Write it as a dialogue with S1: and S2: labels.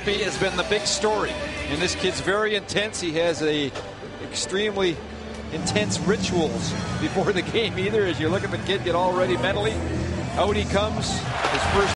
S1: Holtby has been the big story. And this kid's very intense. He has a extremely intense rituals before the game either. As you look at the kid get all ready mentally, out he comes. His first